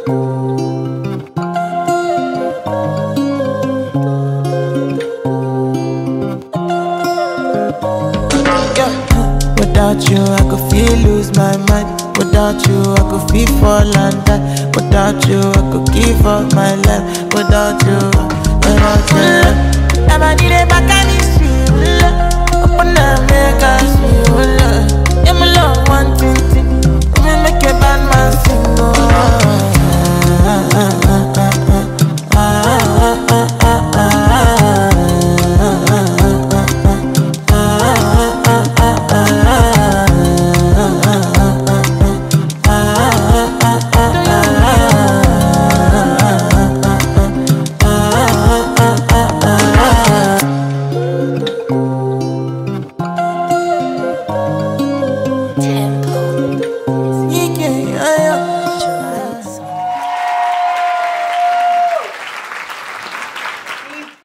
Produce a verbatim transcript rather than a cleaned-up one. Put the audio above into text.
Without you, I could feel lose my mind. Without you, I could feel fall and die. Without you, I could give up my life. Without you, without you.